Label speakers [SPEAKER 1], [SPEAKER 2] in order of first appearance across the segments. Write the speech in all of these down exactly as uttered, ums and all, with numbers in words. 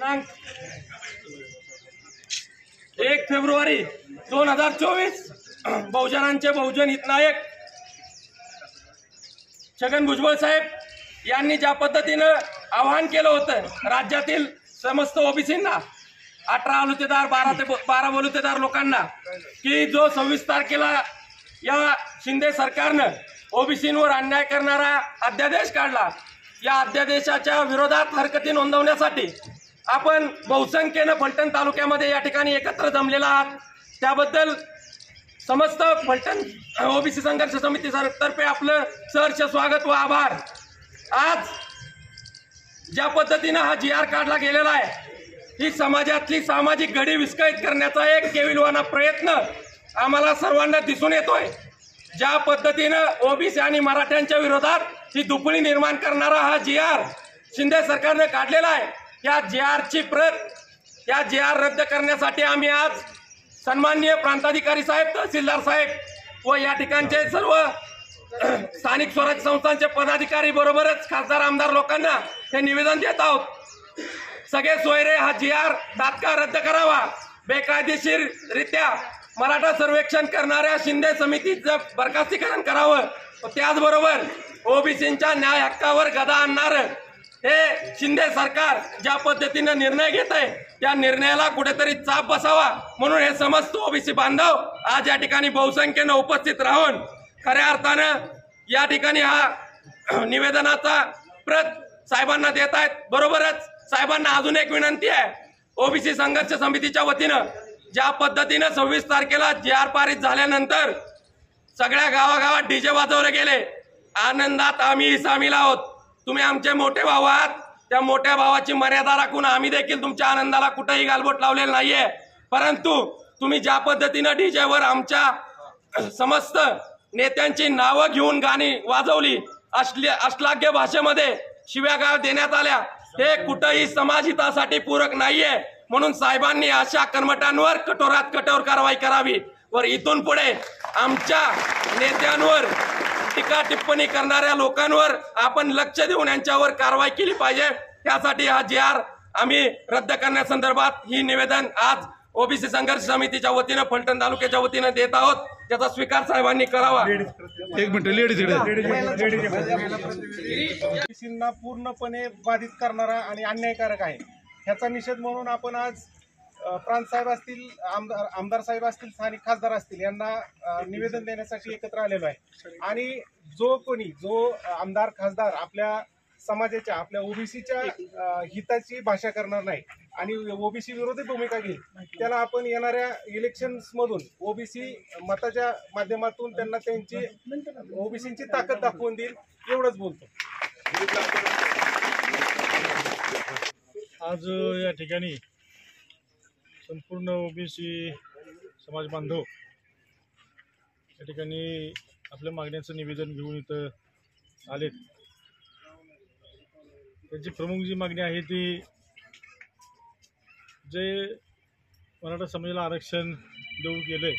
[SPEAKER 1] दिनांक एक फेब्रुवारी दोन हजार चोवीस बहुजनांचे बहुजन हितनायक छगन भुजबळ साहेब यांनी ज्या पद्धतीनं आवाहन केलं होतं राज्यातील समस्त ओबीसींना, अठरा बलुतेदार बारा ते बारा बलुतेदार लोकांना, की जो सव्वीस तारखेला या शिंदे सरकारनं ओबीसींवर अन्याय करणारा अध्यादेश काढला, या अध्यादेशाच्या विरोधात हरकती नोंदवण्यासाठी आपण बहुसंख्येनं फलटण तालुक्यामध्ये या ठिकाणी एकत्र जमलेला आहात। त्याबद्दल समस्त फलटण ओबीसी संघर्ष समिती तर्फे आपलं सहर्ष स्वागत व आभार। आज ज्या पद्धतीनं हा जी आर काढला गेलेला आहे, ही समाजातली सामाजिक घडी विस्कळीत करण्याचा एक केविलवाना प्रयत्न आम्हाला सर्वांना दिसून येतोय। ज्या पद्धतीनं ओबीसी आणि मराठ्यांच्या विरोधात ही दुपळी निर्माण करणारा हा जी आर शिंदे सरकारने काढलेला आहे, या जी आरची प्रत, या जी आर रद्द करण्यासाठी आम्ही आज सन्माननीय प्रांताधिकारी साहेब, तहसीलदार साहेब व या ठिकाणचे सर्व स्थानिक स्वराज्य संस्थांचे पदाधिकारी बरोबरच खासदार आमदार लोकांना हे निवेदन देत आहोत। सगळे सोयरे हा जी आर तात्काळ रद्द करावा। बेकायदेशीररित्या मराठा सर्वेक्षण करणाऱ्या शिंदे समितीचं बरखास्तीकरण करावं। त्याचबरोबर ओबीसींच्या न्याय हक्कावर गदा आणणार हे शिंदे सरकार ज्या पद्धतीने निर्णय घेत आहे, त्या निर्णयाला कुठेतरी चाप बसावा म्हणून हे समस्त ओबीसी बांधव आज या ठिकाणी बहुसंख्येने उपस्थित राहून खऱ्या अर्थानं या ठिकाणी हा निवेदनाचा प्रत साहेबांना देत आहेत। बरोबरच साहेबांना अजून एक विनंती आहे, ओबीसी संघर्ष समितीच्या वतीनं ज्या पद्धतीनं सव्वीस तारखेला जी आर पारित झाल्यानंतर सगळ्या गावागावात डीजे वाजवले गेले, आनंदात आम्ही सामील आहोत। तुम्ही आमचे मोठे भाऊ आहात, त्या मोठ्या भावाची मर्यादा राखून आम्ही देखील तुमच्या आनंदाला कुठेही गालबोट लावलेलं नाहीये। परंतु तुम्ही ज्या पद्धतीनं डीजेवर आमच्या समस्त नेत्यांची नावं घेऊन गाणी वाजवली, अश्लाघ्य भाषेमध्ये शिव्यागाळ देण्यात आल्या, हे कुठेही समाजहितासाठी पूरक नाहीये। म्हणून साहेबांनी अशा कर्मठांवर कठोरात कठोर कारवाई करावी व इथून पुढे आमच्या नेत्यांवर टीका टिप्पणी करणाऱ्या लोकांवर आपण लक्ष देऊन यांच्यावर कारवाई केली पाहिजे। त्यासाठी हा जी आर आम्ही रद्द करण्यासंदर्भात ही निवेदन आज ओबीसी संघर्ष समितीच्या वतीनं फलटण तालुक्याच्या वतीनं देत आहोत, त्याचा स्वीकार साहेबांनी करावा।
[SPEAKER 2] एक मिनिट, लेडीज
[SPEAKER 3] ओबीसींना पूर्णपणे बाधित करणारा आणि अन्यायकारक आहे, ह्याचा निषेध म्हणून आपण आज प्रांत साहेब असतील, आमदार आमदार साहेब असतील, स्थानिक खासदार असतील यांना निवेदन देण्यासाठी एकत्र आलेलो आहे। आणि जो कोणी जो आमदार खासदार आपल्या समाजाच्या, आपल्या ओबीसीच्या हिताची भाषा करणार नाही आणि ओबीसी विरोधी भूमिका घेईल, त्याला आपण येणाऱ्या इलेक्शन्स मधून ओबीसी मताच्या माध्यमातून त्यांना त्यांची ओबीसींची ताकद दाखवून देईल, एवढंच बोलतो।
[SPEAKER 2] आज या ठिकाणी संपूर्ण ओबीसी समाज बांधव या ठिकाणी आपल्या मागण्याचं निवेदन घेऊन इथं आलेत। त्यांची प्रमुख जी मागणी आहे ती, जे मराठा समाजाला आरक्षण देऊ गेले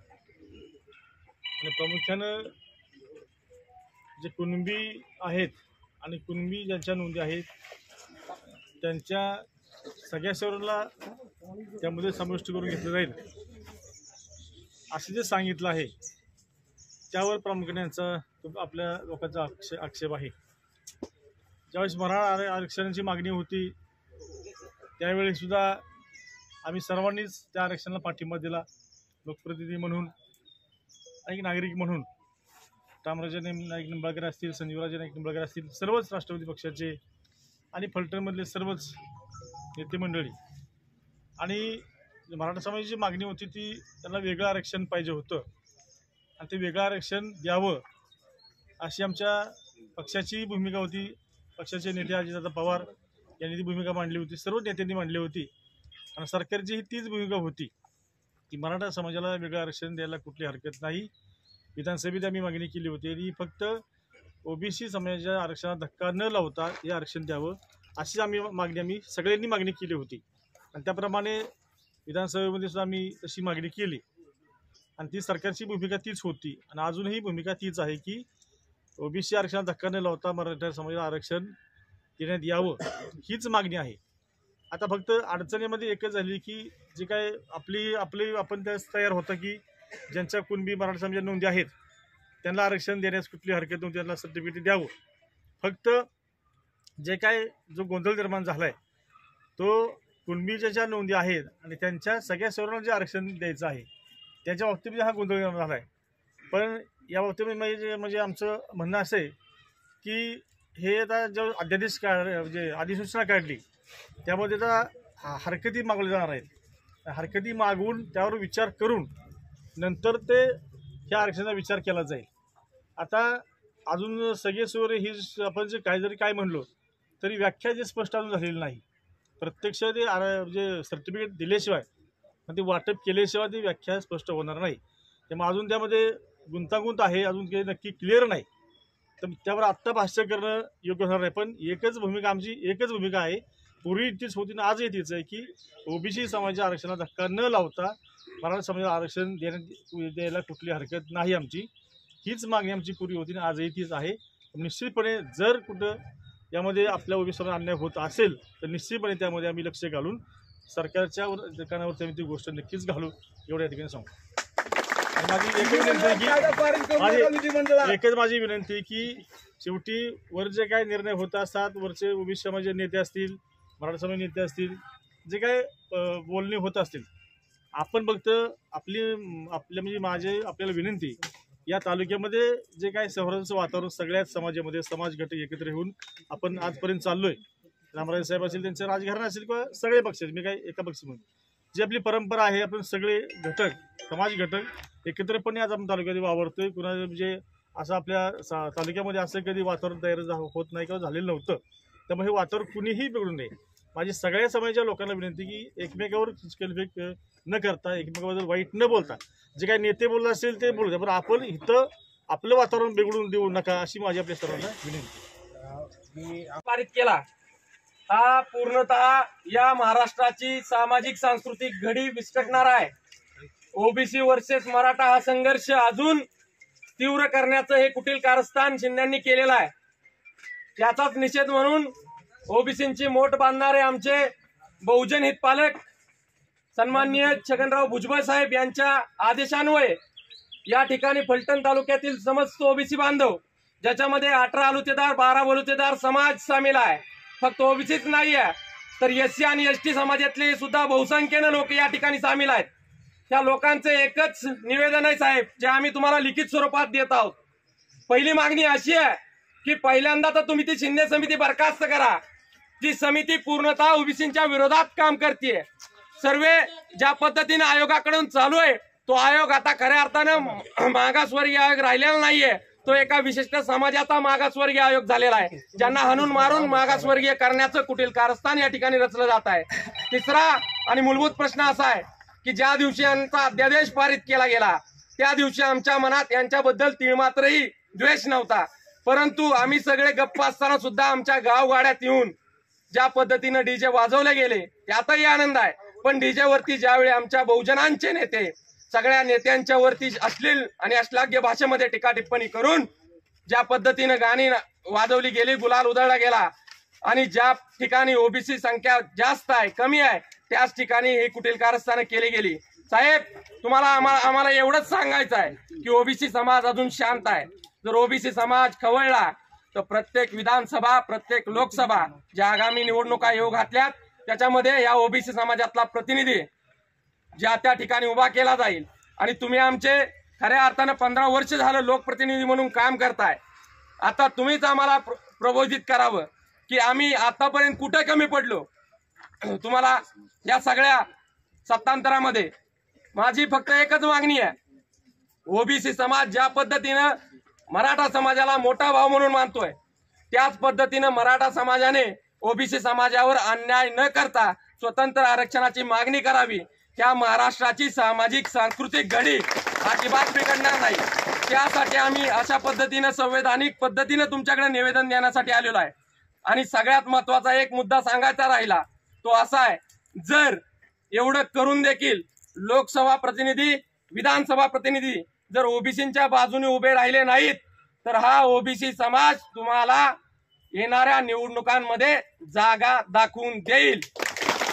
[SPEAKER 2] आणि प्रामुख्यानं जे कुणबी आहेत आणि कुणबी ज्यांच्या नोंदी आहेत त्यांच्या सगळ्या सर्वांना त्यामध्ये समाविष्ट करून घेतलं जाईल असं जे सांगितलं आहे, त्यावर प्रामुख्याने यांचा आपल्या लोकांचा आक्षेप आक्षेप आहे। ज्यावेळेस मराठा आरक्षणाची मागणी होती त्यावेळी सुद्धा आम्ही सर्वांनीच त्या आरक्षणाला पाठिंबा दिला, लोकप्रतिनिधी म्हणून, एक नागरिक म्हणून। रामराजे नाईक निंबाळकर असतील, संजीवराजे नाईक निंबाळकर असतील, सर्वच राष्ट्रवादी पक्षाचे आणि फलटणमधले सर्वच नेते मंडळी, आणि मराठा समाजाची मागणी होती ती त्यांना वेगळं आरक्षण पाहिजे होतं आणि ते वेगळं आरक्षण द्यावं अशी आमच्या पक्षाची भूमिका होती। पक्षाचे नेते अजितदादा पवार यांनी ती भूमिका मांडली होती, सर्व नेत्यांनी मांडली होती आणि सरकारची ही तीच भूमिका होती की मराठा समाजाला वेगळं आरक्षण द्यायला कुठली हरकत नाही। विधानसभेत आम्ही मागणी केली होती आणि फक्त ओबीसी समाजाच्या आरक्षणाला धक्का न लावता हे आरक्षण द्यावं अशी आम्ही मागणी आम्ही सगळ्यांनी मागणी केली होती आणि त्याप्रमाणे विधानसभेमध्ये सुद्धा आम्ही तशी मागणी केली आणि ती सरकारची भूमिका तीच होती आणि अजूनही भूमिका तीच आहे की ओबीसी आरक्षणाला धक्का न लावता मराठा समाजाला आरक्षण देण्यात यावं हीच मागणी आहे। आता फक्त अडचणीमध्ये एकच झाली की जे काय आपली आपली आपण त्यास तयार होतं की ज्यांच्या कुणबी मराठा समाजाच्या नोंदी आहेत त्यांना आरक्षण देण्यास कुठली हरकत नव्हती, त्यांना सर्टिफिकेट द्यावं. फक्त जे काय जो गोंधळ निर्माण झाला आहे तो कुणबीच्या ज्या नोंदी आहेत आणि त्यांच्या सगळ्या सर्वांना जे आरक्षण द्यायचं आहे त्याच्या बाबतीमध्ये हा गोंधळ निर्माण झाला आहे. पण या बाबतीमध्ये म्हणजे म्हणजे आमचं म्हणणं असं आहे की हे आता जो अध्यादेश काढ म्हणजे अधिसूचना काढली त्यामध्ये आता हरकती मागवल्या जाणार आहेत. हरकती मागवून त्यावर विचार करून नंतर ते ह्या आरक्षणाचा विचार केला जाईल. आता अजून सगळे सोयरे ही आपण जे काय जरी काय म्हणलो तरी व्याख्या जे स्पष्ट अजून झालेली नाही. प्रत्यक्ष ते म्हणजे सर्टिफिकेट दिल्याशिवाय ते वाटप केल्याशिवाय ती व्याख्या स्पष्ट होणार नाही. त्यामुळे अजून त्यामध्ये गुंतागुंत आहे, अजून काही नक्की क्लिअर नाही. तर त्यावर आत्ता भाष्य करणं योग्य होणार नाही. पण एकच भूमिका आमची एकच भूमिका आहे, पूर्वी तीच होती ना आजही तीच आहे की ओबीसी समाजाच्या आरक्षणाला धक्का न लावता मराठा समाजाला आरक्षण देण्यात द्यायला कुठली हरकत नाही. आमची हीच मागणी आमची पूर्वी होती ना आजही तीच आहे. निश्चितपणे जर कुठं यामध्ये आपल्या ओबीसी समाजाला अन्याय होत असेल तर निश्चितपणे त्यामध्ये आम्ही लक्ष घालून सरकारच्या कानावर आम्ही ती गोष्ट नक्कीच घालू एवढ्या या ठिकाणी सांगू. माझी एकच विनंती की माझी एकच माझी विनंती की शेवटी वर जे काय निर्णय होत असतात, वरचे ओबीसी समाजाचे नेते असतील, मराठा समाज नेते असतील, जे काय बोलणे होत असतील, आपण फक्त आपली आपल्या म्हणजे माझे आपल्याला विनंती या तालुक्यामध्ये जे काय सौहार्दाचं वातावरण सगळ्याच समाजामध्ये समाज घटक एकत्र येऊन आपण आजपर्यंत चाललोय. रामराजे साहेब असतील, त्यांचे राजघराणे असेल किंवा सगळे पक्ष, मी काय एका पक्ष म्हणून जी आपली परंपरा आहे, आपण सगळे घटक समाज घटक एकत्रपणे आज आपण तालुक्यात वावरतोय. कुणा म्हणजे असं आपल्या तालुक्यामध्ये असं कधी वातावरण तयार होत नाही किंवा झालेलं नव्हतं. त्यामुळे हे वातावरण कुणीही बिघडू नये. माझी सगळ्या समाजाच्या लोकांना विनंती की एकमेकावर चिचकलफेक न करता, एकमेकाबद्दल वाईट न बोलता, जे काही नेते बोलत असतील ते बोलू द्या, पण आपण इथं आपलं वातावरण बिघडून देऊ नका अशी माझी आपल्या सर्वांना विनंती.
[SPEAKER 1] पारित केला हा पूर्णतः या महाराष्ट्राची सामाजिक सांस्कृतिक घडी विस्कटणारा आहे. ओबीसी वर्सेस मराठा हा संघर्ष अजून तीव्र करण्याचं हे कुटील कारस्थान शिंदेंनी केलेलं आहे. याचाच निषेध म्हणून ओबीसींची मोठ बांधणारे आमचे बहुजन हितपालक सन्माननीय छगनराव भुजबळ साहेब यांच्या आदेशान्वये या ठिकाणी फलटण तालुक्यातील समस्त ओबीसी बांधव, ज्याच्यामध्ये अठरा आलुतेदार बारा बलुतेदार समाज सामील आहे, फक्त ओबीसीच नाही आहे तर एससी आणि एसटी समाजातले सुद्धा बहुसंख्येनं लोक या ठिकाणी सामील आहेत. त्या लोकांचे एकच निवेदन आहे साहेब, जे आम्ही तुम्हाला लिखित स्वरूपात देत आहोत. पहिली मागणी अशी आहे की पहिल्यांदा तर तुम्ही ती शिंदे समिती बरखास्त करा. जी समिती पूर्णतः ओबीसींच्या विरोधात काम करते. सर्वे ज्या पद्धतीने आयोगाकडून चालू आहे तो आयोग आता खऱ्या अर्थानं मागासवर्गीय आयोग राहिलेला नाहीये, तो एका विशिष्ट समाजाचा मागासवर्गीय आयोग झालेला आहे, ज्यांना हाणून मारून मागासवर्गीय करण्याचं कुटील कारस्थान या ठिकाणी रचलं जात आहे. तिसरा आणि मूलभूत प्रश्न असा आहे की ज्या दिवशी यांचा अध्यादेश पारित केला गेला त्या दिवशी आमच्या मनात यांच्याबद्दल तिळमात्रही द्वेष नव्हता, परंतु आम्ही सगळे गप्प असताना सुद्धा आमच्या गावगाड्यात येऊन ज्या पद्धतीनं डीजे वाजवले गेले त्यातही आनंद आहे. पण डीजे वरती ज्यावेळी आमच्या बहुजनांचे नेते सगळ्या नेत्यांच्या वरती अश्लील आणि अश्लाघ्य भाषेमध्ये टीका टिप्पणी करून ज्या पद्धतीनं गाणी वाजवली गेली, गुलाल उधळला गेला आणि ज्या ठिकाणी ओबीसी संख्या जास्त आहे कमी आहे त्याच ठिकाणी ही कुटील कारस्थानं केली गेली. साहेब, तुम्हाला आम्हाला आम्हाला एवढंच सांगायचं आहे की ओबीसी समाज अजून शांत आहे. जर ओबीसी समाज खवळला तर प्रत्येक विधानसभा, प्रत्येक लोकसभा ज्या आगामी निवडणुका येऊ घातल्यात त्याच्यामध्ये या ओबीसी समाजातला प्रतिनिधी ज्या त्या ठिकाणी उभा केला जाईल. आणि तुम्ही आमचे खऱ्या अर्थानं पंधरा वर्ष झालं लोकप्रतिनिधी म्हणून काम करताय. आता तुम्हीच आम्हाला प्रबोधित करावं की आम्ही आतापर्यंत कुठे कमी पडलो. तुम्हाला या सगळ्या सत्तांतरामध्ये माझी फक्त एकच मागणी आहे, ओबीसी समाज ज्या पद्धतीनं मराठा समाजाला मोठा भाव म्हणून मानतोय त्याच पद्धतीनं मराठा समाजाने ओबीसी समाजावर अन्याय न करता स्वतंत्र आरक्षणाची मागणी करावी. त्या महाराष्ट्राची सामाजिक सांस्कृतिक घडी अजिबात बिघडणार नाही. त्यासाठी आम्ही अशा पद्धतीनं संवैधानिक पद्धतीनं तुमच्याकडे निवेदन देण्यासाठी आलेलो आहे. आणि सगळ्यात महत्वाचा एक मुद्दा सांगायचा राहिला तो असा आहे, जर एवढं करून देखील लोकसभा प्रतिनिधी, विधानसभा प्रतिनिधी जर ओबीसींच्या बाजूने उभे राहिले नाहीत तर हा ओबीसी समाज तुम्हाला येणाऱ्या निवडणुकांमध्ये जागा दाखवून देईल.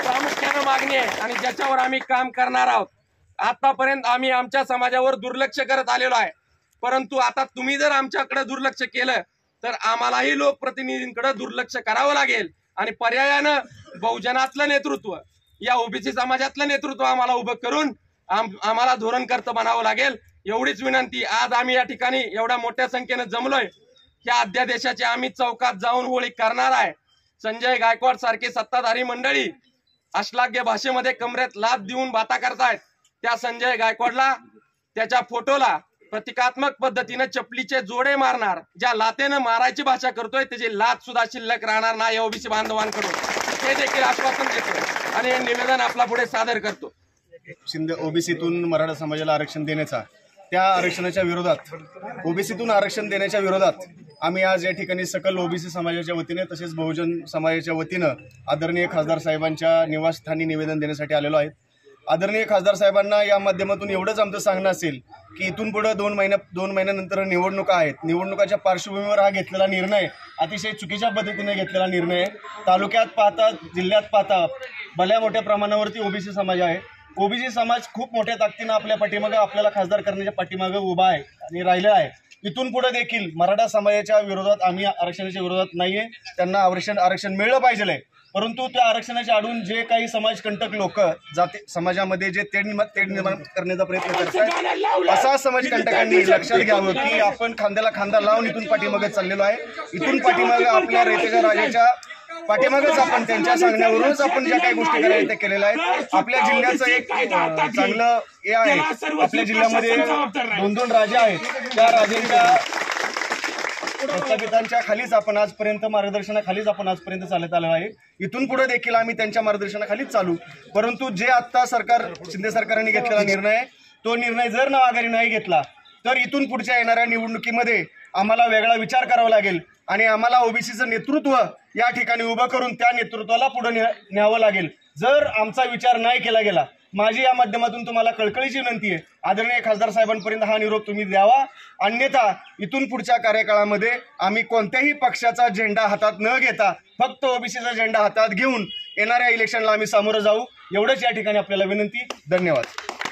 [SPEAKER 1] प्रामुख्यानं मागणी आहे आणि ज्याच्यावर आम्ही काम करणार आहोत. आतापर्यंत आम्ही आमच्या समाजावर दुर्लक्ष करत आलेलो आहे, परंतु आता तुम्ही जर आमच्याकडे दुर्लक्ष केलं तर आम्हालाही लोकप्रतिनिधींकडे दुर्लक्ष करावं लागेल आणि पर्यायानं बहुजनातलं नेतृत्व, या ओबीसी समाजातलं नेतृत्व आम्हाला उभं करून आम आम्हाला धोरणकर्ता बनावं लागेल. एवढीच विनंती. आज आम्ही या ठिकाणी एवढ्या मोठ्या संख्येनं जमलोय. ह्या अध्यादेशाची आम्ही चौकात जाऊन होळी करणार आहे. संजय गायकवाड सारखी सत्ताधारी मंडळी अश्लाघ्य भाषेमध्ये कमरेत लाथ देऊन बाता करतायत. त्या संजय गायकवाडला, त्याच्या फोटोला प्रतिकात्मक पद्धतीने चपलीचे जोडे मारणार. ज्या लातेनं मारायची भाषा करतोय त्याची लात सुद्धा शिल्लक राहणार नाही ओबीसी बांधवांकडून, हे देखील आश्वासन देतो आणि हे निवेदन आपला पुढे सादर करतो.
[SPEAKER 4] शिंदे ओबीसीतून मराठा समाजाला आरक्षण देण्याचा, त्या आरक्षणाच्या विरोधात, ओबीसीतून आरक्षण देण्याच्या विरोधात आम्ही आज या ठिकाणी सकल ओबीसी समाजाच्या वतीने तसेच बहुजन समाजाच्या वतीनं आदरणीय खासदार साहेबांच्या निवासस्थानी निवेदन देण्यासाठी आलेलो आहेत. आदरणीय खासदार साहेबांना या माध्यमातून एवढंच आमचं सांगणं असेल की इथून पुढे दोन महिन्या दोन महिन्यानंतर निवडणुका आहेत. निवडणुकाच्या पार्श्वभूमीवर हा घेतलेला निर्णय अतिशय चुकीच्या पद्धतीने घेतलेला निर्णय आहे. तालुक्यात पाहता, जिल्ह्यात पाहता भल्या मोठ्या प्रमाणावरती ओबीसी समाज आहे. ओबीसी समाज खूप मोठ्या ताकदीनं आपल्या पाठीमागं, आपल्याला खासदार करण्याच्या पाठीमागं उभा आहे आणि राहिलेला आहे. इथून पुढे देखील मराठा समाजाच्या विरोधात आम्ही आरक्षणाच्या विरोधात नाहीये. त्यांना आरक्षण आरक्षण मिळलं पाहिजे आहे, परंतु त्या आरक्षणाच्या आडून जे काही समाजकंटक लोक जाती समाजामध्ये जे तेढ तेढ निर्माण करण्याचा प्रयत्न करतात, असा समाजकंटकांनी लक्षात घ्यावं की आपण खांद्याला खांदा लावून इथून पाठीमागे चाललेलो आहे. इथून पाठीमागे आपल्या रयतेच्या राजाच्या पाठीमागच आपण त्यांच्या सांगण्यावरूनच आपण ज्या काही गोष्टी करायच्या त्या केलेल्या आहेत. आपल्या जिल्ह्याचं एक चांगलं हे आहे, आपल्या जिल्ह्यामध्ये दोन दोन राजे आहेत. त्या राजांच्या प्रस्थापितांच्या खालीच आपण आजपर्यंत मार्गदर्शनाखालीच आपण आजपर्यंत चालत आलो आहे. इथून पुढे देखील आम्ही त्यांच्या मार्गदर्शनाखालीच चालू. परंतु जे आता सरकार, शिंदे सरकारने घेतलेला निर्णय आहे, तो निर्णय जर माघारी नाही घेतला तर इथून पुढच्या येणाऱ्या निवडणुकीमध्ये आम्हाला वेगळा विचार करावा लागेल आणि आम्हाला ओबीसीचं नेतृत्व या ठिकाणी उभं करून त्या नेतृत्वाला पुढे न्यावं लागेल. जर आमचा विचार नाही केला गेला, माझी या माध्यमातून तुम्हाला कळकळीची विनंती आहे, आदरणीय खासदार साहेबांपर्यंत हा निरोप तुम्ही द्यावा. अन्यथा इथून पुढच्या कार्यकाळामध्ये आम्ही कोणत्याही पक्षाचा झेंडा हातात न घेता फक्त ओबीसीचा झेंडा हातात घेऊन येणाऱ्या इलेक्शनला आम्ही सामोरं जाऊ. एवढंच या ठिकाणी आपल्याला विनंती. धन्यवाद.